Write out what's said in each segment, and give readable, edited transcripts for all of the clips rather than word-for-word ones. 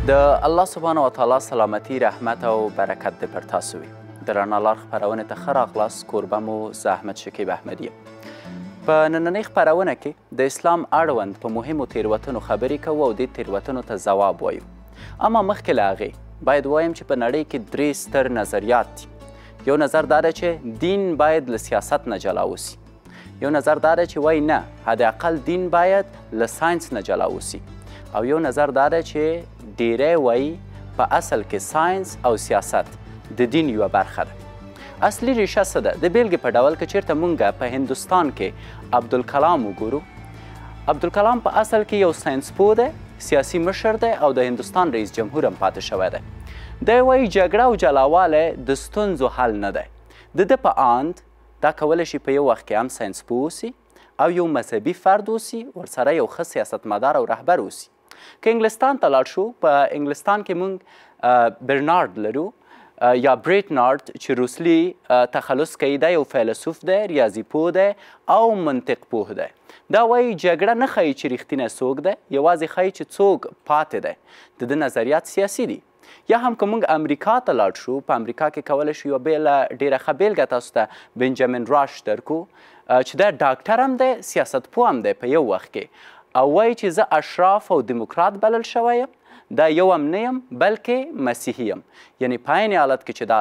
د الله سبحانه وتعالی سلامتی رحمت او برکت دې پر تاسو وي. د رڼا لار خپرونې ته ښه راغلاست. کوربه مو زه احمد شکیب احمدي یم. په نننۍ خپرونه کې د اسلام اړوند په مهمو تیروتنو خبرې کوو او دې تیروتنو ته ځواب وایو. اما مخکې له هغې باید وایم چې په نړۍ کې 3 ستر نظریات دي. یو نظر دا ده چې دین باید له سیاست نه جلا وسي. یو نظر دا ده چې وایي نه، حداقل دین باید له ساینس نه جلا وسي. او یو نظر دا ده چې ډیری وایي په اصل کې ساینس او سیاست د دین یوه برخه ده. اصلي ریشه څه ده؟ د بیلګې په ډول که چیرته مونږ په هندوستان کې عبدالکلام وګورو، عبدالکلام په اصل کې یو ساینسپوه دی، سیاسي مشر دی او د هندوستان رئیس جمهور هم پاتې شوی دی. دی وایي جګړه او جلاوالی د ستونزو حل نه دی. د ده په اند دا کولی شي په یو وخت کې هم ساینسپوه اوسي او یو مذهبي فرد اوسي، ورسره یو ښه سیاستمدار او رهبر اوسي. که انګلستان ته لاړ شو، په انګلستان کې موږ برنارد لرو یا بریټنارد چې روسلي تخلص کوي. دا یو فیلسوف دی، ریاضي پوه دی او منطق پوه دی. دا وایي جګړه نه ښایي چې رښتینی څوک دی، یوازې ښایي چې څوک پاتې دی. د ده نظریات سیاسي دي. یا هم که موږ امریکا ته لاړ شو، په امریکا کې کولی شو یوه ډېره ښه بېلګه تاسو ته بنجامین راش درکو چې دا ډاکټر هم دی، سیاست پوه هم دی په یو وخت کې، او وایي چې زه اشراف او دیموکرات بلل شوی یم. دا یو هم نه یم بلکې مسیحي یم. یعنی په عین حالت کې چې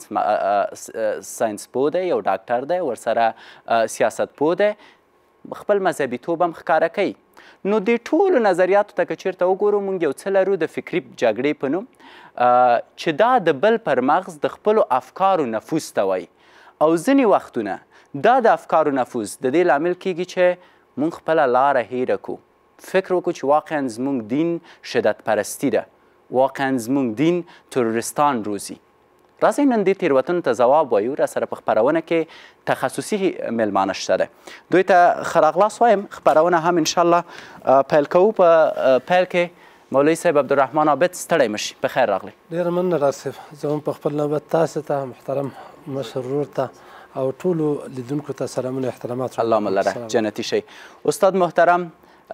دا ساینس پوه دی، یو ډاکټر دی، ورسره سیاست پوه دی، خپل مذهبیتوب هم ښکاره کوي. نو دې ټولو نظریاتو ته که چیرته وګورو، موږ یو څه لرو د فکري جګړې په نوم، چې دا د بل پر مغز د خپلو افکارو نفوذ ته وایي. او ځینې وختونه دا د افکارو نفوذ د دې لامل کیږي چې موږ خپله لاره هیره کړو. فکر وکړو چې واقعا زموږ دین شدت پرستی ده، واقعا زموږ دین تروریستان روزي. راځئ نن دې تیروتنو ته ځواب وایو. راسره په خپرونه کې تخصصي میلمانه شته دی. دوی ته ښه راغلاست وایم. خپرونه هم انشاءالله پیل کوو. په پیل کې مولوي صاحب عبدالرحمن عابد ستړی مشي، په خیر راغلی. ډېره مننه راسف. زه هم په خپل نوبت تاسو ته، محترم مشرور ته او ټولو لیدونکو ته سلامونه احترامات. اللهم لره جنتي شي. استاد محترم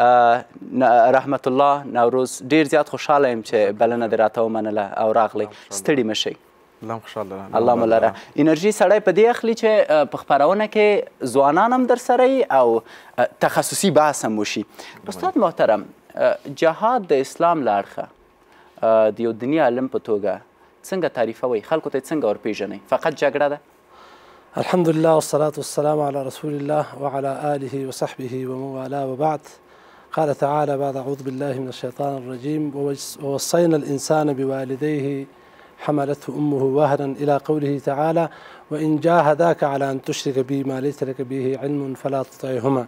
رحمت الله نوروز، ډېر زیات خوشحاله یم چې بلنه دې راته ومنله او راغلی. ستړي مه شئ. اللهم لره. انرژي سړی په دې اخلي چې په خپرونه کې ځوانان هم درسره وي او تخصصي بحث هم وشي. استاد محترم، جهاد د اسلام له اړخه د یو دیني عالم په توګه څنګه تعریفوئ؟ خلکو ته څنګه ورپېژنئ؟ فقط جګړه ده؟ الحمد لله والصلاة والسلام على رسول الله وعلى آله وصحبه ومن والاه وبعد. قال تعالى بعد أعوذ بالله من الشيطان الرجيم ووصينا الإنسان بوالديه حملته أمه وهنا إلى قوله تعالى وإن جاهداك على أن تشرك بي ما ليس لك به علم فلا تطعهما.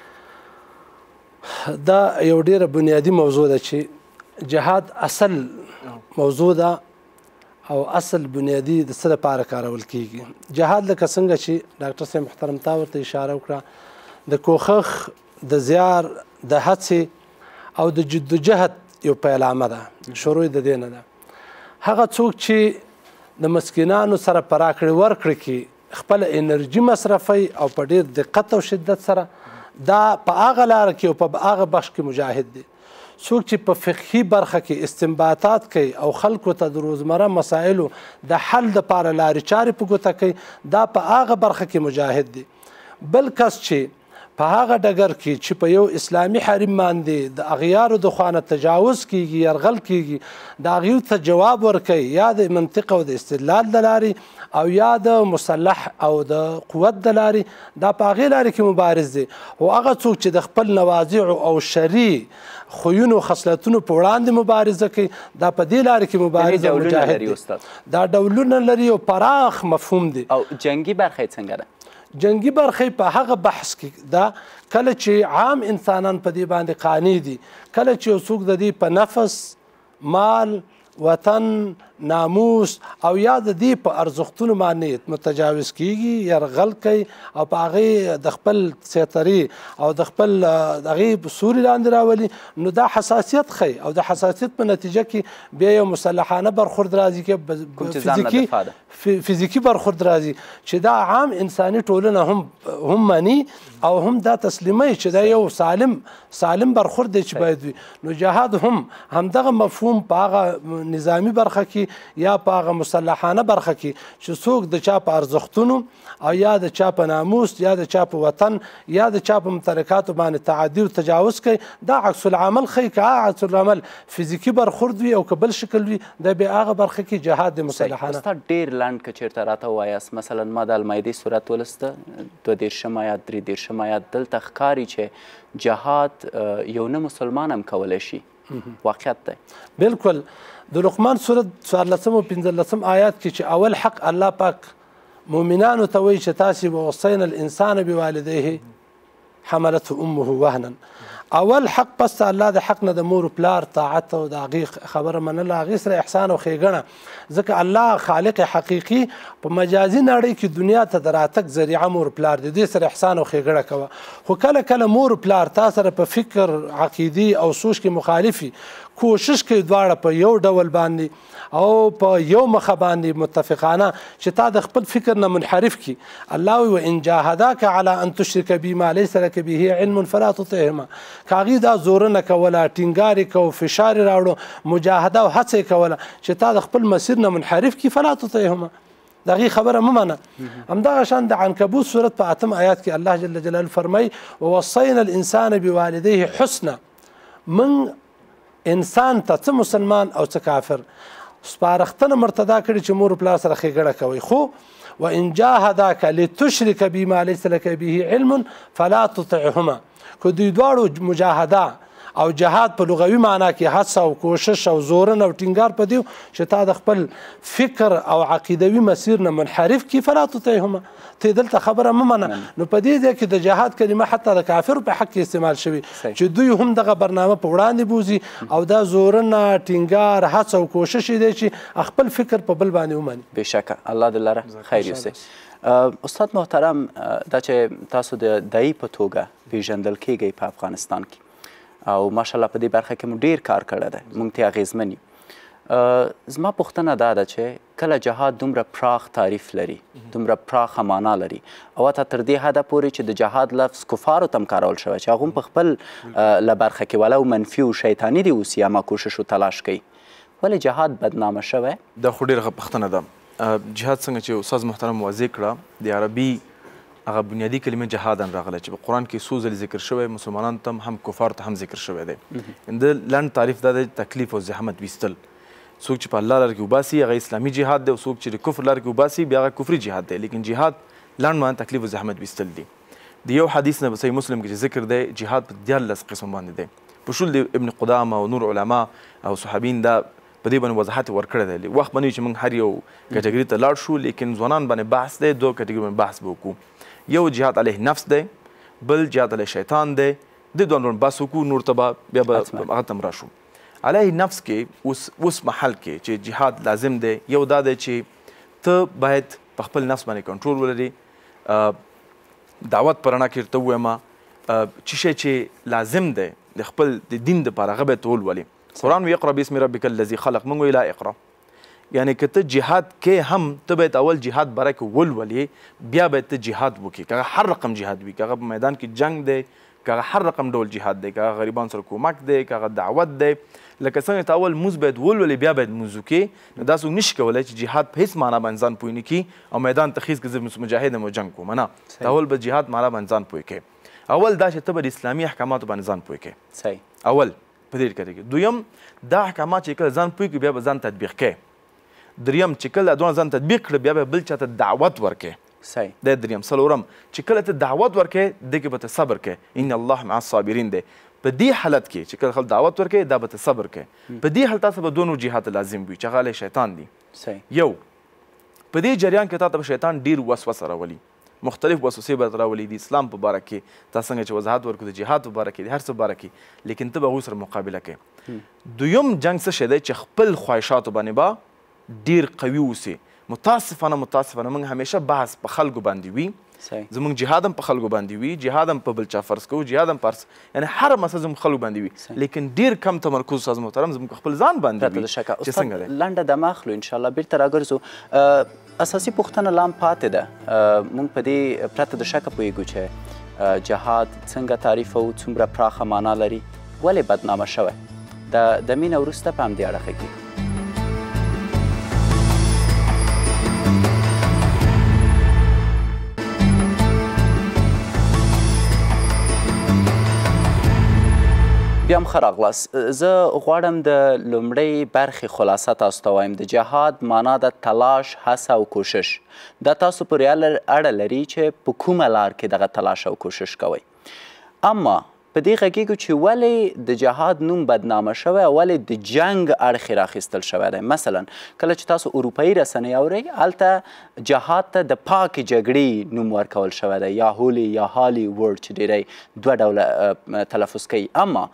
دا یو ډېره بنیادي موضوع ده چې جهاد اصل موضوع ده او اصل بنیادي د څه لپاره کارول کیږي. جهاد لکه څنګه چې ډاکټر صاحب محترم تا ورته اشاره وکړه، د کوښښ، د زیار، د هڅې او د جدوجهد یو پیلامه ده، شروع د دې نه ده. هغه څوک چې د مسکینانو سره په راکړې ورکړې کې خپله انرژي مصرفوي او په ډېر دقت او شدت سره، دا په هغه لاره کې او په هغه بخش کې مجاهد دی. څوک چې په فقهي برخه کې استنباطات کوي او خلکو ته د روزمره مسایلو د حل دپاره لارې چارې په ګوته کوي، دا په هغه برخه کې مجاهد دی. بل کس چې په هغه ډګر کې چې په یو اسلامي حریم باندې د اغیارو د خوا نه تجاوز کیږي، یرغل کیږي، د هغوی ته جواب ورکوي، یا د منطق او د استدلال د لارې او یا د مسلح او د قوت د لارې، دا په هغې لارې کې مبارز دی. او هغه څوک چې د خپل نوازعو او شرعي خویونو خصلتونو په وړاندې مبارزه کوي، دا په دې لارې کې مبارز او مجاهد دی. دا ډولونه لري او پراخ مفهوم دی. او جنګي برخه یې څنګه ده؟ جنگي برخې په هغه بحث کې دا کله چې عام انسانان په دې باندې قانع دي، کله چې یو څوک د دې په نفس، مال، وطن، ناموس او یا د دې په ارزښتونو باندې متجاوز کیږي یرغل کوي او په هغې د خپل سیطرې او د خپل هغې سوري لاندې راولي نو دا حساسیت ښیي او د حساسیت په نتیجه کې بیا یو مسلحانه برخورد راځي کې فزیکي برخورد راځي چې دا عام انساني ټولنه هم مني او هم دا تسلیموي چې دا یو سالم برخورد دی چې باید وي نو جهاد هم همدغه مفهوم په هغه نظامي برخه کې یا په هغه مسلحانه برخه کې چې څوک د چا په ارزښتونو او یا د چا په ناموس یا د چا په وطن یا د چا په مترکاتو باندې تعدي او تجاوز کوي دا عکس العمل ښیي که عکس العمل فزیکي برخورد وي او که بل شکل وي دا بیا هغه برخه کې جهاد د مسلحانه ډېر لنډ که چېرته راته ووایاست مثلا ما د المایدې صورت ولسته 22 آیات 23 آیات دلته ښکاري چې جهاد یو نه مسلمان هم کولی شي واقعیت دی بالکل د لقمان صورت 14 او 15 آیات کې چې اول حق الله پاک مؤمنانو ته وایي چې تاسې ووصینا الانسان بوالدیه حملته امه وهنا اول حق پس الله د حق نه د مور پلار طاعت او د هغې خبره منله هغې سره احسان او ښېګڼه ځکه الله خالق حقیقي په مجازي نړۍ کې دنیا ته د راتګ ذریعه مور پلار دی دې سره احسان او ښېګڼه کوه خو کله کله مور پلار تا سره په فکر عقیدي او سوچ کې مخالفي کوشش کوي دواړه په یو ډول باندې او په یو مخه باندې متفقانه چې تا د خپل فکر نه منحرف کی الله وی وان جاهداک علی ان تشرک بی ما لیس لک به علم فلا تطعهما کاغي دا زور نه کوله ټینګاري کو فشار راوړو مجاهده او هڅه کوله چې تا د خپل مسیر نه منحرف کی فلا تطعهما دغه خبره ممنه همدغه شان د عنکبوت صورت په 8 آیات کې الله جل جلاله فرمای ووصینا الانسان بوالديه حسنا من انسان ته څه مسلمان او څه کافر سپارښتنه مرتدا کړي چې مور پلار سره ښېګڼه کوئ خو وان جاهداک لتشرک بما لیس لک به علم فلا تطعهما که دوی دواړو مجاهده او جهاد په لغوي معنا کې هڅه او کوشش او زورن او ټینګار په دیو چې تا د خپل فکر او عقیدوي مسیر نه منحرف کی فلا تطعهما ته دلته خبره ممنه نو په دې ځای کې د جهاد کلمه حتی د کافر په حق کې استعمال شوي چې دوی هم دغه برنامه په وړاندې بوزي او دا زورنه ټینګار هڅه او کوشش دی چې خپل فکر په بل باندې ومني بېشکه الله دې لره خیر یوسي استاد محترم دا چې تاسو د دایي په توګه پیژندل کیږئ په افغانستان کې او ماشاءالله په دې برخه کې مو ډیر کار کړی دی موږ ته اغېزمن یو زما پوښتنه دا ده چې کله جهاد دومره پراخ تعریف لري دومره پراخه معنا لري او حتی تر دې حده پورې چې د جهاد لفظ کفارو ته هم کارول شوی چې هغوی هم په خپل له برخه کې ولو منفي او شیطاني دي اوسي اما کوشش و تلاش کوي ولې جهاد بدنامه شوی دا خو ډېره ښه پوښتنه ده جهاد څنګه چې استاد محترم واضح کړه د عربي هغه بنیادي کلمه جهاد هم راغلی چې په قرآن کې څو ځلې ذکر شوی مسلمانانو ته هم کفارو ته هم ذکر شوی دی د لنډ تعریف دا دی تکلیف او زحمت ویستل څوک چې په الله لاره کې وباسي هغه اسلامي جهاد دی او څوک چې د کفر لاره کې وباسي بیا هغه کفري جهاد دی لیکن جهاد لنډ معنی تکلیف او زحمت ویستل دي د یو حدیث نه صحیح مسلم کې چې ذکر دی جهاد په 14 قسم باندې دی په شول د ابن قدامه او نور علما او صحابین دا په دې باندې وضاحت ورکړی دی وخت باندې چې موږ هر یو کټګري ته لاړ شو لیکن ځوانان باندې بحث دی دوه کټګري باندې بحث به وکړو یو جهاد علیه نفس دی بل جهاد علیه شیطان دی د دوه باندې بحث وکړو نور ته به بیا به هغه ته راشو علیه نفس کې اوس محل کې چې جهاد لازم دی یو دا دی چې ته باید په خپل نفس باندې کنټرول ولري دعوت په رڼا کې ورته ووایم چې شی چې لازم دی د خپل د دین دپاره هغه باید ته ولولي قرآن وی اقرا باسم ربک الذي خلق موږ وی لا اقرا یعنی که ته جهاد کې هم ته باید اول جهاد باره کې ولولې بیا باید ته جهاد وکړې که هغه هر رقم جهاد وي که هغه په میدان کې جنگ دی که هغه هر رقم ډول جهاد دی که هغه غریبان سره کومک دی که هغه دعوت دی لکه څنګه ته اول مونځ باید ولولې بیا باید مونځ وکړې نو دا څوک نشي کولی چې جهاد په هېڅ معنا باندې ځان پوه نه کړي او میدان ته خیز که زه مجاهد یم او جنګ کوم نه ته اول به جهاد معنا باندې ځان پوه کړې اول دا چې ته به د اسلامي احکاماتو باندې ځان پوه کړې صحیح اول په دې کې کې دویم دا احکامات چې کله ځان پوه کړي بیا به ځان تطبیق کړې دریم چې کله دونه ځان تطبیق کړه بیا به بل چاته دعوت ورکړې صحیح دا دریم څلورم چې کله ته دعوت ورکړې دې کې به ته صبر کوې ان الله مع الصابرین دی په دې حالت کې چې کله خلک دعوت ورکړي دا به ته صبر کوې په دې حالت تاسو به دوه نور جهاد لازم وي چې هغه علیه شیطان دی صحیح یو په دې جریان کې تا ته شیطان ډیر وسوسه راولي مختلف وسوسې به راولي د اسلام په باره کې تا څنګه چې وضاحت ورکړو د جهاد په باره کې د هر څه باره کې لیکن ته به هغوی سره مقابله کوې دویم جنګ څه شی دی چې خپل خواهشاتو باندې به ډیر قوي اوسي. متاسفانه موږ همیشه بحث په خلکو باندې وي، زموږ جهاد هم په خلکو باندې وي، جهاد هم په بل چا فرض کوو، جهاد هم په یعنې هره مسله زموږ خلکو باندې وي، لیکن ډیر کم تمرکز استاد محترم زموږ خپل ځان باندې وي چې څنګه دی. لنډه دمه اخلو انشاءالله بیرته راګرځو. اساسي پوښتنه لا هم پاتې ده، موږ په دې پرته د شکه پوهېږو چې جهاد څنګه تعریفوو، څومره پراخه معنا لري، ولې بدنامه شوی. د مینه وروسته په همدې اړه ښه کېږو. بیا هم ښه راغلاست. زه غواړم د لومړۍ برخې خلاصه تاسو ته وایم. د جهاد معنا د تلاش، هڅه او کوشش. دا تاسو پورې اړه لري چې په کومه لار کې دغه تلاش او کوشش کوئ. اما په دې غږیږو چې ولې د جهاد نوم بدنامه شوی او ولې د جنګ اړخ یې راخیستل شوی دی. مثلا کله چې تاسو اروپایي رسنۍ اورئ، هلته جهاد ته د پاکې جګړې نوم ورکول شوی دی، یا هولي یا هالي ورډ چې ډېری دوه ډوله تلفظ کوي. اما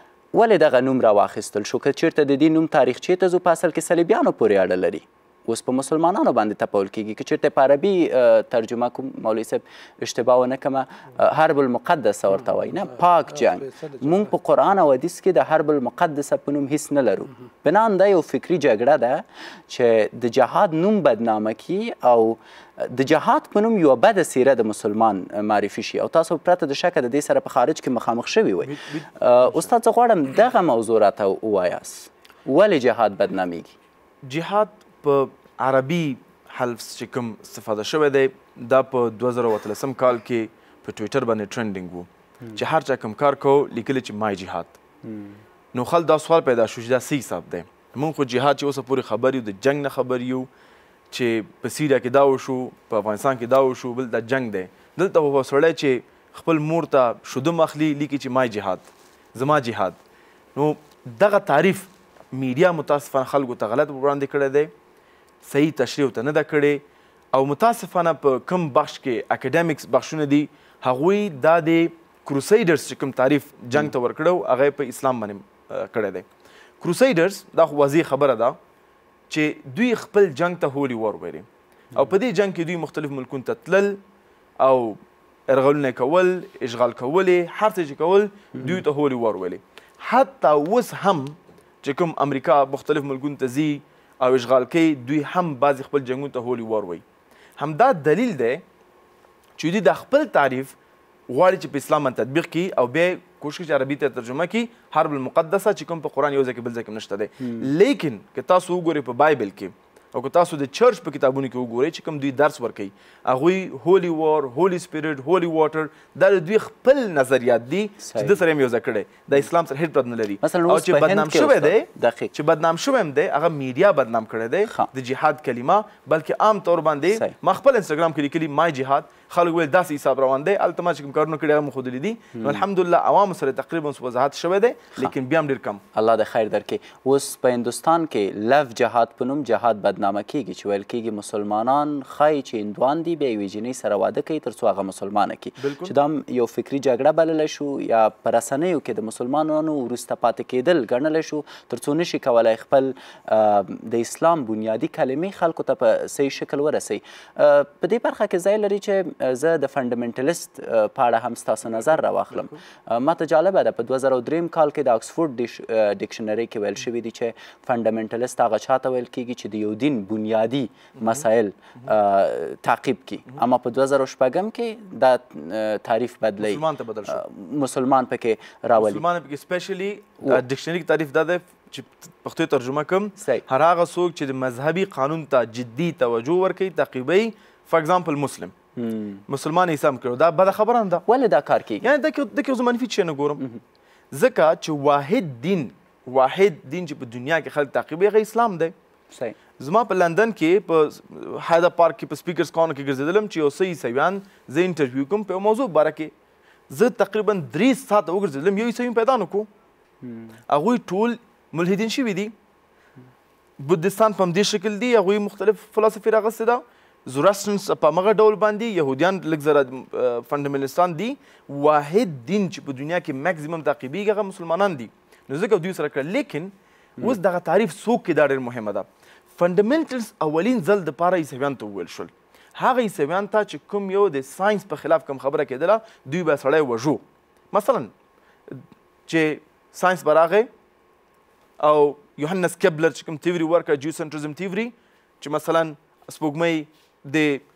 ولې دغه نوم راواخیستل شو؟ که چېرته د دې نوم تاریخچې ته ځو، په اصل کې صلیبیانو پورې اړه لري. اوس په مسلمانانو باندې تپول کېږي. که چېرته په عربي ترجمه کوم، مولوي صاحب اشتباه ونه کړمه، حرب المقدسه ورته وایي، نه پاک جنګ. موږ په قرآن او حدیث کې د حرب المقدسه په نوم هیڅ نه لرو. بنان دا یو فکري جګړه ده چې د جهاد نوم بدنامه کړي او د جهاد په نوم یوه بده څیره د مسلمان معرفي شي، او تاسو پرته د شکه د دې سره په خارج کې مخامخ شوي وئ. استاد زه غواړم دغه موضوع راته ووایاست، ولې جهاد بدنامیږي؟ جهاد په عربي حلف چې کوم استفاده شوی دی، دا په 2013 کال کې په ټویټر باندې ټرینډینګ وو چې هر چا کوم کار کو لیکلی چې مای جهاد. نو خلک دا سوال پیدا شو چې دا څه حساب دی؟ موږ خو جهاد چې اوسه پورې خبر یو، د جنګ نه خبر یو، چې په سیریا کې دا وشو، په افغانستان کې دا وشو، بل دا جنګ دی. دلته خو سړی چې خپل مور ته شودم اخلي لیکي چې مای جهاد، زما جهاد. نو دغه تعریف میډیا متاسفانه خلکو ته غلط وړاندې کړی دی، صحیح تشریح ورته نه ده کړې، او متاسفانه په کوم بخش کې اکیډمیکس بخشونه دي هغوی دا د کروسیډرز چې کوم تعریف جنګ ته ورکړو هغه په اسلام باندې کړی دی. کروسیډرز دا خو واضح خبره ده چې دوی خپل جنګ ته هولي وار ویلي، او په دې جنګ کې دوی مختلف ملکونو ته تلل او ارغلونه کول، اشغال کولې، هر څه چې کول دوی ته هولي وار ویلي. حتی اوس هم چې کوم امریکا مختلف ملکونو ته ځي او اشغال کوي، دوی هم بعضې خپل جنګونو ته هولي وار وایي. همدا دلیل دی چې دوی د خپل تعریف غواړي چې په اسلام باندې تطبیق کړي او بیا کوشش چې عربي ته ترجمه کړي حرب المقدسه چې کوم په قرآن یو ځای کې بل ځای کې نشته دی. لیکن که تاسو وګورئ په بایبل کې او که تاسو د چرچ په کتابونو کې وګورئ چې کوم دوی درس ورکوي، هغوی هولي وار، هولي سپیرټ، هولي واټر، دا د دوی خپل نظریات دي چې ده سره یې یو ځای کړی، د اسلام سره هیڅ پرد نه لري. او چې بدنام شوی دی، چې بدنام شوی هم دی، هغه میډیا بدنام کړی دی د جهاد کلمه، بلکې عام طور باندې ما خپل انسټاګرام کې لیکلي مای جهاد، خلک ویل داسې حساب روان دی، هلته ما چې کوم کارونه کړي هغه مو ښودلي دي. نو الحمدلله عوامو سره تقریبا وضاحت شوی دی، لیکن بیا هم ډېر کم. الله د خیر درکړي. اوس په هندوستان کې لف جهاد په نوم جهاد بدنامه کېږي، چې ویل کېږي مسلمانان ښایي چې هندوان دي، بیا یوې جنۍ سره واده کوي تر څو هغه مسلمانه کړي، چې دا هم یو فکري جګړه بللی شو، یا په رسنیو کې د مسلمانانو وروسته پاتې کېدل ګڼلی شو، تر څو نشي کولی خپل د اسلام بنیادي کلمې خلکو ته په صحیح شکل ورسوي. په دې برخه کې ځای لري چې زه د فنډمنټلیست په اړه هم ستاسو نظر راواخلم. ما ته جالبه ده په 2003 کال کې د آکسفورډ ډکشنري کې ویل شوي دي چې فنډمنټلیست هغه چاته ویل کېږي چې د یو دین بنیادي مسایل تعقیب کړي. اما په 2006 کې دا تعریف بدلی، مسلمان ته بدل شو، مسلمان پکې راولي. مسلمان پکې سپیشلی ډکشنري کې تعریف دا دی چې پښتو ترجمه کوم، هر هغه څوک چې د مذهبي قانون ته جدي توجه ورکوي، تعقیبوي. فار ایگزامپل مسلم، مسلمان یې سم کړو، دا بده خبره نه ده. ولې دا کار کېږي؟ یعنې دا کې زه منفي شی نه ګورم، ځکه چې واحد دین چې په دنیا کې خلک تعقیبوي هغه اسلام دی. زما په لندن کې په حیده پارک کې په سپیکرز کارنر کې ګرځېدلم چې یو څه عیسویان زه انټرویو کوم په یو موضوع باره کې، زه تقریبا 3 ساعته وګرځېدلم، یو عیسوي پیدا نه کړو. هغوی ټول ملحدین شوي دي، بودستان په همدې شکل دي، هغوی مختلف فلسفې راغستې ده، زوراسټرنس په همغه ډول باندې، یهودیان لږ زره فنډمنټلیستان دي. واحد دین چې په دنیا کې میکزیمم تعقیبېږي هغه مسلمانان دي، نو ځکه دوی سره کړه. لیکن اوس دغه تعریف څوک کې دا ډېر مهمه ده. فنډامنټلز اولین ځل دپاره عیسویانو ته وویل شول. هغه عیسویان ته چې کوم یو د ساینس په خلاف کوم خبره کېدله دوی به سړی وژو. مثلا چې ساینس به راغی او یوهنس کیبلر چې کوم تیوري ورکړه جیوسنټریزم تیوري چې مثلا سپوږمۍ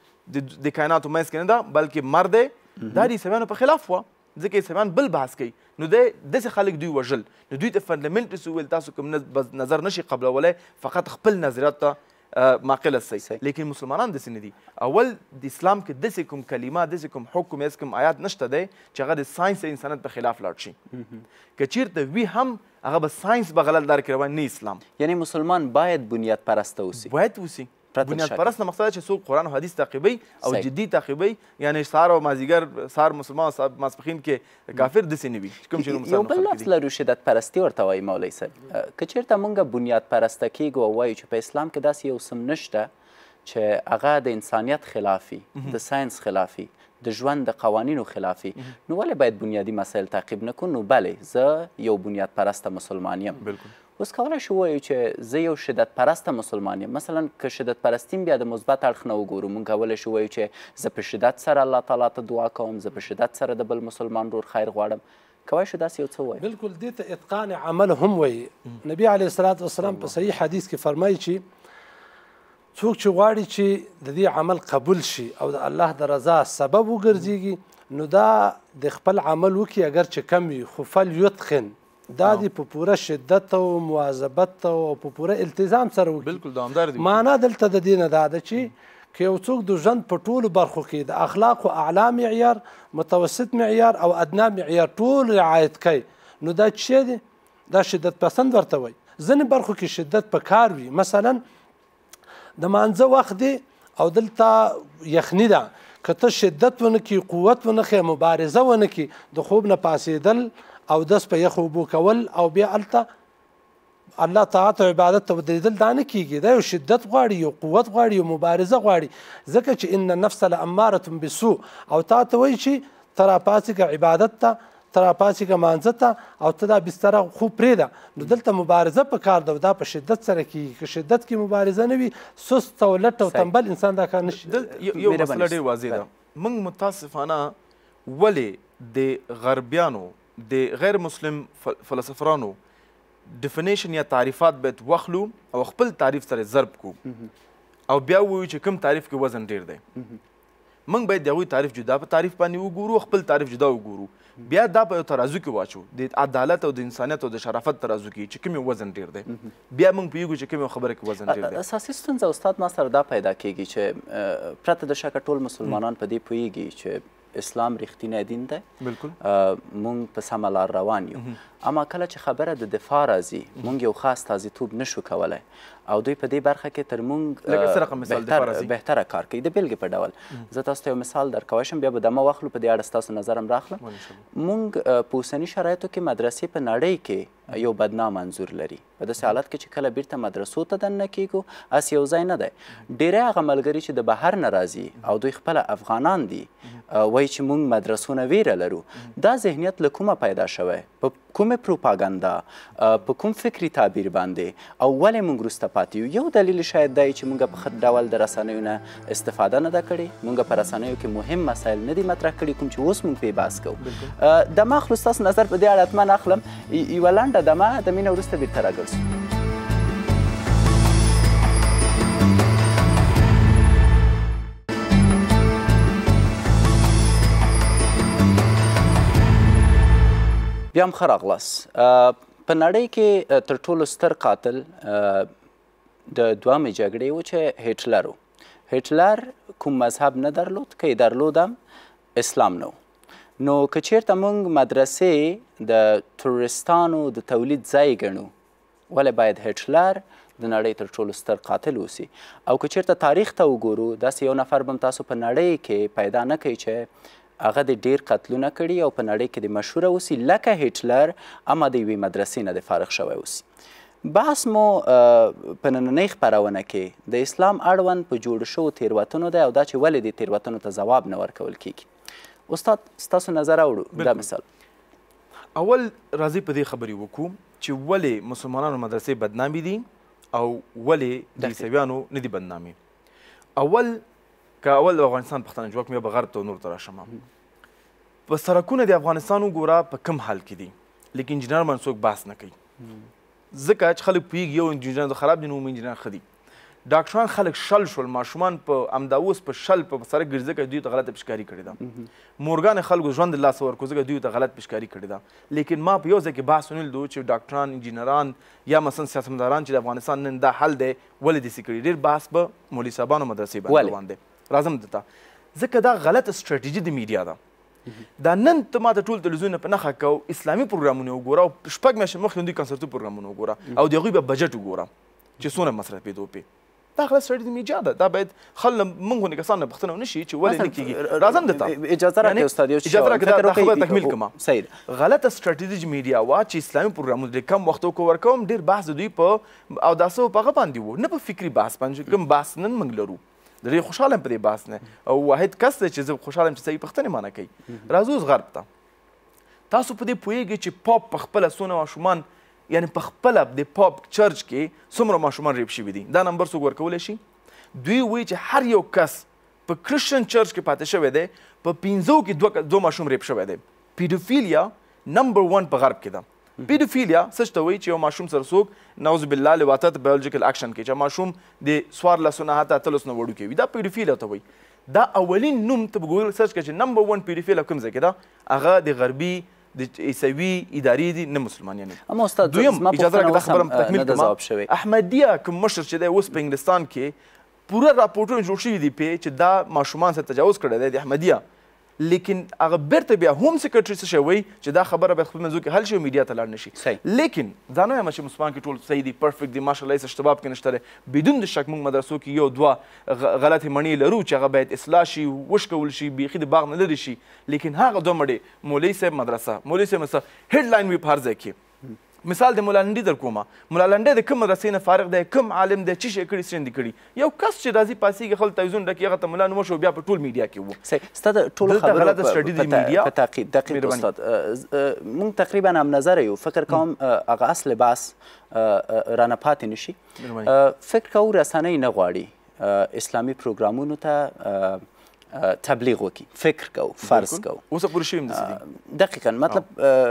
د کائناتو منځ کې نه ده بلکې مر دی، دا د عیسویانو په خلاف وه ځکه عیسویان بل بحث کوي. نو دی داسې خلک دوی وژل. نو دوی ته فنډامنټلز وویل تاسو کوم نظر نشي قبلولی، فقط خپل نظریات ته معقل اوسئ. لیکن مسلمانان داسې نه دي. اول د اسلام کې داسې کوم کلمه داسې کوم حکم یا کوم آیات نشته دی چې هغه د ساینس یا انسانیت په خلاف لاړ شي. که چیرته وي هم هغه به ساینس به غلط لار کې روان، نه اسلام. یعنی مسلمان باید بنیاد پرسته اوسي. باید اوسي. بنیاد پرست نه مقصد چې څوک قرآن و حدیث تعقیبوي او جدي تعقیبوي، یعنی سهار او مازدیګر سهار مسلمان او ماسپښین کې کافر داسې نه وي کوم چې یو بل لفظ لرو شدت پرستي ورته وایي مولوي صاحب. که چېرته مونږ بنیاد پرسته کیږو او وایو چې په اسلام کې داسې یو سم نشته چې هغه د انسانیت خلافي، د ساینس خلافي، د ژوند د قوانینو خلافي، نو ولې باید بنیادي مسایل تعقیب نه کړو؟ نو بلې زه یو بنیاد پرسته مسلمان یم. بالکل. اوس کولی شو ووایو چې زه یو شدت پرسته مسلمان یم. مثلا که شدت پرستیم بیا د مثبت اړخ نه وګورو، موږ کولی شو ووایو چې زه په شدت سره الله تعالی ته دعا کوم، زه په شدت سره د بل مسلمان ورور خیر غواړم. کولی شو داسې یو څه ووایو؟ بالکل دې ته اتقان عمل هم وایي. نبي علیه الصلاة والسلام په صحیح حدیث کې فرمایي چې څوک چې غواړي چې د دې عمل قبول شي او د الله د رضا سبب وګرځېږي، نو دا د خپل عمل وکړي اگر چې کم وي، خو فلیتقن، دا دې په پوره شدت او مواظبت او په پوره التزام سره وکړي. بالکل دوامدار دي. معنا دلته د دې نه دا ده چې که یو څوک د ژوند په ټولو برخو کې د اخلاقو اعلی معیار، متوسط معیار او ادنا معیار ټول رعایت کوي، نو دا چې دی دا شدت پسند ورته وایي. ځینې برخو کې شدت په کار وي، مثلا د مانځه وخت دی او دلته یخني ده، که ته شدت ونه کړي، قوت ونه ښیې، مبارزه ونه کړي، د خوب نه پاڅېدل او دس په یخو اوبو کول او بیا هلته الله طاعت او عبادت ته ودرېدل دا نه کېږي. دا یو شدت غواړي، یو قوت غواړي، یو مبارزه غواړي، ځکه چې ان النفس لاماره بالسوء. او تا ته وایي چې ته راپاڅېږه عبادت ته، ته راپاڅېږه مانځه ته، او ته دا بستره خوب پرېږده. نو دلته مبارزه په کار ده او دا په شدت سره کېږي. که شدت کې مبارزه نه وي، سست او لټ او تنبل انسان دا کار نه شي. یو مسله ډېر واضح ده. موږ متاسفانه ولې د غربیانو د غیر مسلم فلسفرانو ډیفینیشن یا تعریفات باید واخلو او خپل تعریف سره ضرب کو او بیا ووایو چې کوم تعریف کې وزن ډیر دی. موږ باید د هغوی تعریف جدا په تعریف باندې وګورو، خپل تعریف جدا وګورو، بیا دا په یو ترازو کې واچو، د عدالت او د انسانیت او د شرافت ترازو کې چې کوم یو وزن ډیر دی، بیا موږ پوهیږو چې کوم یو خبره کې وزن ډیر دی. اساسي ستونزه استاد ما سره دا پیدا کېږي چې پرته د شکه ټول مسلمانان په دې پوهیږي چې اسلام رښتینی دین دی. بالکل. مونږ په سمه لار روان یو، اما کله چې خبره د دفاع راځي مونږ یو خاص استازیتوب نشو کولی او دوی په دې برخه کې تر مونږ بهتره کار کوي. د بیلګې په ډول زه تاسو ته یو مثال درکولی شم، بیا به دمه واخلو، په دې اړه ستاسو نظر هم راخلم. مونږ په اوسني شرایطو کې مدرسې په نړۍ کې یو بدنام انځور لري. په داسې حالت کې چې کله بیرته مدرسو ته دننه کیږو، هسې یو ځای نه دی. ډېری هغه ملګري چې د بهر نه راځي او دوی خپله افغانان دي، وایي چې مونږ مدرسو نه ویره لرو. دا ذهنیت له کومه پیدا شوی؟ په کومې پروپاګندا، په کوم فکري تعبیر باندې، او ولې مونږ وروسته پاتې یو؟ یو دلیل شاید دی چې مونږ په ښه ډول د رسنیو نه استفاده نه ده کړې. مونږ په رسنیو کې مهم مسایل نه دي مطرح کړي کوم چې اوس مونږ پرې بحث کوو. دمه اخلو، ستاسو نظر په دې اړه حتما اخلم. یوه لنډه دمه، د مینه وروسته بیرته راګرځو. بیا هم ښه راغلاست. په نړۍ کې تر ټولو ستر قاتل د دوامې جګړې و چې هټلر و. هټلر کوم مذهب نه درلود، که یې درلود هم اسلام نه و. نو که چیرته موږ مدرسې د تروریستانو د تولید ځای ګڼو، ولې باید هټلر د نړۍ تر ټولو ستر قاتل اوسي؟ او که چیرته تاریخ ته وګورو، داسې یو نفر به تاسو په نړۍ کې پیدا نه کوي چې هغه د ډیر قتلونه کړي او په نړۍ کې د مشهوره اوسي لکه هټلر، اما د یوې مدرسې نه د فارغ شوی اوسي. بحث مو په نننۍ خپرونه کې د اسلام اړوند په جوړو شوو تېروتنو دی او دا چې ولې دې تېروتنو ته ځواب نه ورکول کیږي. استاد ستاسو نظر اورو دا مثال. اول راځي په دې خبرې وکړو چې ولې مسلمانانو مدرسې بدنامي دي او ولې د عیسویانو نه دي بدنامي. اول د افغانستان پښتانه جوړ کړم یا به غرب ته نور ته راشم. په سړکونه د افغانستان وګوره په کوم حال کې دي لیکن انجینر باندې څوک بحث نه کوي ځکه چې خلک پوهېږي یو انجینر خراب دي نو انجینر ښه دي. ډاکټران خلک شل شول ماشومان په همدا اوس په شل په سړک ګرځي ځکه دوی ته غلطه پېشکاري کړې ده. مورګان خلکو ژوند د لاسه ورکړو ځکه دوی ته غلط پېشکاري کړې ده. لیکن ما په یو ځای کې بحث ونه لیدو چې ډاکټران انجینران یا مثلا سیاستمداران چې د افغانستان نن دا حل دی ولې داسې کړي. ډېر بحث په مولوي صاحبانو مدرسې باندې روان دی. راځم دته ځکه دا غلطه سټراټیجي د میډیا ده. دا نن ته ما ته ټول تلویزیونونه په نښه کو اسلامي پروګرامونه وګوره او شپږ میاشتې مخکې دوی کنسرتي پروګرامونه وګوره او د هغوی به بجټ وګوره چې څومره مصرفېدو پې. دا غلط سټراټیجي د میډیا ده. دا باید خلک موږ غوندې کسان نه پوښتنه ونه شي چې ولې نه کېږي. راځم درته اجازه راکړئ استاد یو اجازه راکړئ دا خبره تکمیل کړم. صحیح غلطه سټراټیجي میډیا وه چې اسلامي پروګرامونه ډېر کم وخت ورکوم ډېر بحث د دوی په اوداسه په هغه باندې و نه په فکري بحث باندې کوم بحث نن موږ لرو. ډېر خوشحاله یم په دې بحث نه او واحد کس دی چې زه خوشحاله یم چې صحیح پوښتنې معنی کوي. راځو اوس غرب ته. تاسو په دې پوهېږئ چې پاپ په خپله څونه ماشومان یعنې په خپله د پاپ چرچ کې څومره ماشومان ریپ شوي دي. دا نمبر څوک ورکولی شي؟ دوی وایي چې هر یو کس په کرسچن چرچ کې پاتې شوی دی په 5 کې 2 ماشوم ریپ شوی دی. پیډوفیلیا نمبر 1 په غرب کې ده. پیډوفیلیا څه ته وایي چې یو ماشوم سره څوک نعوذ بالله لواطت بایولوژیکل اکشن کوي چې ماشوم د 14 نه حتی 13 نه وړوکی وي. دا پیډوفیلیا ته وایي. دا اولین نوم ته په ګوګل سرچ کړئ چې نمبر 1 پیډوفیلیا کوم ځای کې ده هغه د غربي د عیسوي ادارې دي نه مسلمانیان. اما استاد دویم اجازه راکړه دا خبره تکمیل کړم. احمدیه کوم مشر چې دی اوس په انګلستان کې پوره راپورټونه جوړ شوي دي پې چې دا ماشومان سره تجاوز کړی دی د احمدیه لیکن هغه بیرته بیا هوم سیکرټري څه شی وایي چې دا خبره باید خپل منځو کې حل شي او میډیا ته لاړ نه شي. لیکن دا نه وایم چې مسلمان کې ټول صحیح دي پرفیکټ دي ماشاءالله هېڅ اشتباه پکې نشته دی. بدون د شک موږ مدرسو کې یو دوه غلطې مڼې لرو چې هغه باید اصلاح شي وشکول شي بیخي د باغ نه لرې شي. لیکن هغه دوه مړې مولوي صاحب مدرسه هیډ لاین وي په هر ځای کې. مثال د مولا لنډي در کومه مولا لنډی د کوم مدرسې نه فارغ دی کوم عالم دی څه شی کړي څه نه کړي یو کس چې راځي پاسېږي خلک تلویزیون ډکي هغه ته مولا نوم شو بیا په ټول میډیا کې وو. ستا د ټولو خبرو په تعقیب دقیق استاد موږ تقریبا هم نظر یو فکر کوم هغه اصل بحث رانه پاتې نشي. فکر کوو رسنۍ نه غواړي اسلامي پروګرامونو ته تبلیغ وکړي. فکر کوو فرض کوو اوس پوره شوي همداسې دقیقا مطلب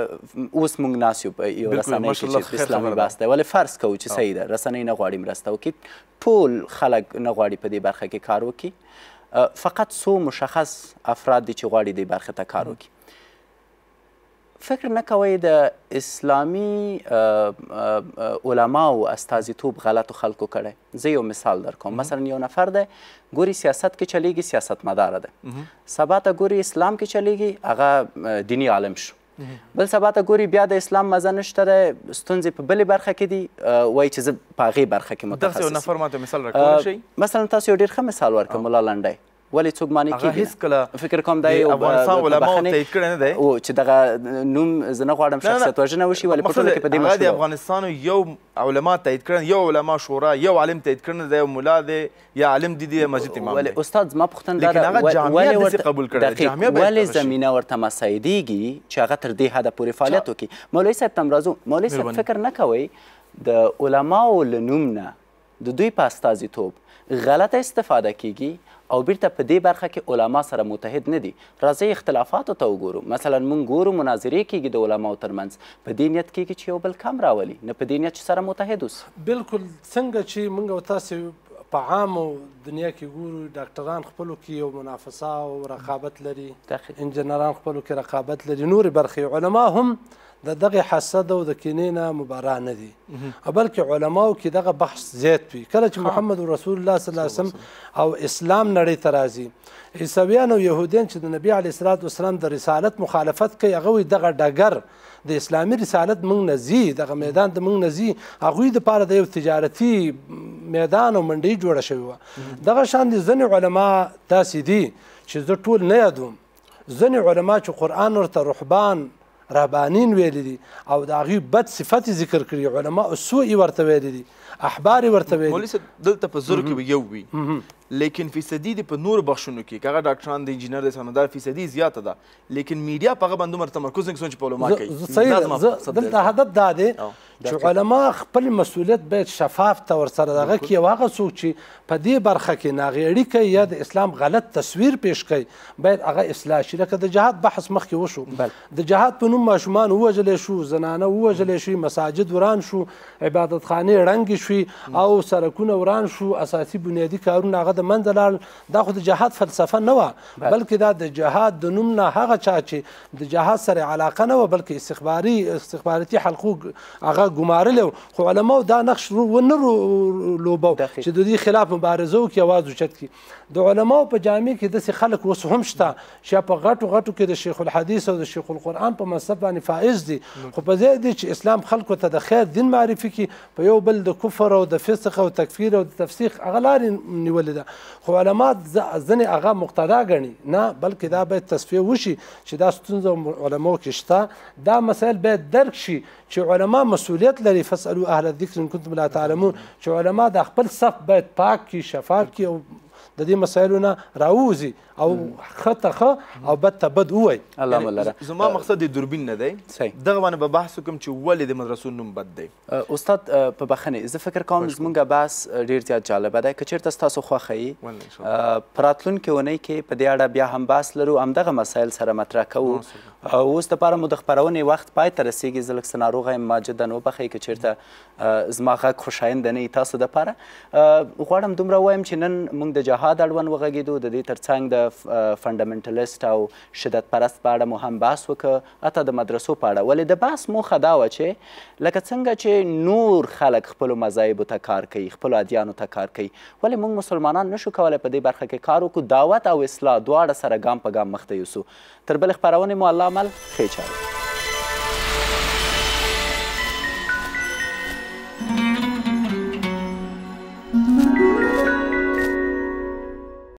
اوس موږ ناست یو په یو رسنۍ کې چې اسلامي بحث دی ولې فرض کوو چې صحیح ده رسنۍ نه غواړي مرسته وکړي ټول خلک نه غواړي په دې برخه کې کار وکړي فقط څو مشخص افراد دي چې غواړي دې برخې ته کار وکړي. فکر نه کوئ د اسلامي علماو استازیتوب غلطو خلکو کړی؟ زه یو مثال در کوم. مثلا یو نفر دی ګوري سیاست کې چلیږي سیاستمداره ده سبا ته ګوري اسلام کې چلیږي هغه دیني عالم شو بل سبا ته ګوري بیا د اسلام مزه نشته ده ستونزې په بلې برخه کې دي وایي چې زه په هغې برخه کې متخصص دغسې یو نفر ماته مثال راکولی شئ؟ مثلا تاسو یو ډېر ښه مثال ورکړه مولا لنډی ولې څوک معنی کېږي فکر کوم دا یو افغانستان علماو تایید کړی نه دی چې دغه نوم زه نه غواړم شخصیت وژنه وشي ولې په ټوله کې په دې هغه د افغانستان یو علما تایید کړی یو علما شورا یو عالم تایید کړی دی یو ملا دی یا عالم دی د مسجد امام دی. ولې استاد زما پوښتنه دا ده ولې زمینه ورته مساعدېږي چې هغه تر دې حده پورې فعالیت وکړي. مولوي صاحب ته هم راځو. مولوي صاحب فکر نه کوئ د علماو له نوم نه د دوی په استازیتوب غلطه استفاده کیږي او بیرته په دې برخه کې علما سره متحد نه دي؟ راځئ اختلافاتو ته وګورو. مثلا موږ ګورو مناظرې کیږي د علماو ترمنځ په دې نیت کیږي چې یو بل کم راولي نه په دې نیت چې سره متحد اوسو. بالکل څنګه چې موږ او تاسو په عامو دنیا کې ګورو ډاکټران خپلو کې یو منافسه او رقابت لري انجنیران خپلو کې رقابت لري نورې برخې علما هم د دغه حسد او د کینې نه مبرا نه دي بلکې علماو کې دغه بحث زیات وي. کله چې محمد رسول الله صلی الله علیه وسلم او اسلام نړۍ ته راځي عیسویان او یهودیان چې د نبي علیه الصلاة والسلام د رسالت مخالفت کوي هغه وایي دغه ډګر د اسلامي رسالت موږ نه ځي دغه میدان د موږ نه ځي هغوی دپاره د یو تجارتي میدان او منډۍ جوړه شوې وه. دغه شان د ځینې علما داسې دي چې زه ټول نه یادوم ځینې علما چې قرآن ورته رهبان رهبانین ویلی دي او د هغوی بد صفت ذکر کړي علما سوء ورته ویلی دي احبار ورته ویلي. مولوي صاحب دلته په زرو کې به یو وي لیکن فیصدي د په نورو بخښونو کې که هغه ډاکټران د انجینر د سمندار فیصدي زیاته ده لیکن میډیا په هغه باندې دومره تمرکز نه کوي چې په علما کوي. صحیح دلته هدف دا دی چې علما خپل مسؤلیت باید شفاف ته ورسره دغه کړي او هغه څوک چې په دې برخه کې ناغېړي کوي یا د اسلام غلط تصویر پیش کوي باید هغه اصلاح شي. لکه د جهاد بحث مخکې وشو، د جهاد په نوم ماشومان ووژلی شو، زنانه ووژلی شوي، مساجد وران شو، عبادتخانې ړنګې شوي او سړکونه وران شو، اساسي بنیادي کارونه هغه د منځه لاړل. دا خو د جهاد فلسفه نه وه، بلکې دا د جهاد د نوم نه هغه چا چې د جهاد سره علاقه نه وه بلکې استخباراتي حلقو هغه ګمارلی و، خو علماو دا نقش ونه لوبو چې د دې خلاف مبارزه وکړي، اواز اوچت کړي. د علماو په جامع کې داسې خلک اوس هم شته چې په غټو کې د شیخ الحدیث او د شیخ القرآن په منصب باندې فائز دي، خو په ځای دی چې اسلام خلکو ته د خیر دین معرفي کړي، په یو بل د کفر او د فسق او تکفیر او د تفسیق هغه لارې نیولې ده. خو علما ځینې هغه مقتدا ګڼي نه، بلکې دا باید تصفیه وشي چې دا ستونزه علماو کې شته. دا مسایل باید درک شي چې علما مسؤلیت لري، فاسألوا اهل الذکر ان کنتم لا تعلمون، چې علما د خپل صف باید پاک کړي، شفاف کړي او د دې مسایلو نه راووځي او ښه ته ښه او بد ته بد ووایي. الله ملره زما مقصد د دوربین نه دی، دغه باندې به بحث وکړم چې ولې د مدرسو نوم بد دی. استاد په بخښنې زه فکر کوم زموږ بحث ډېر زیات جالبه دی، که چېرته ستاسو خوښه یي په راتلونکې اونۍ کې په دې اړه بیا هم بحث لرو، همدغه مسایل سره مطرح کوو. اوس دپاره مو د خپرونې وخت پای ته رسېږي، زه لږ څه ناروغه یم، ماجدن وبخئ که چېرته زما غږ خوشاینده نه وي تاسو دپاره. غواړم دومره ووایم چې نن موږ د جهاد اړوند وغږېدو، د دې تر څنګ د فنډامنټلیسټ او شدت پرست په اړه مو هم بحث وکړه، حتی د مدرسو په اړه. ولې د بحث موخه دا وه چې لکه څنګه چې نور خلک خپلو مذاهبو ته کار کوي، خپلو ادیانو ته کار کوي، ولې موږ مسلمانان نشو کولی په دې برخه کې کار وکړو، دعوت او اصلاح دواړه سره ګام په ګام مخته یوسو. تر بلې خپرونې مو الله عمل ښې چارې.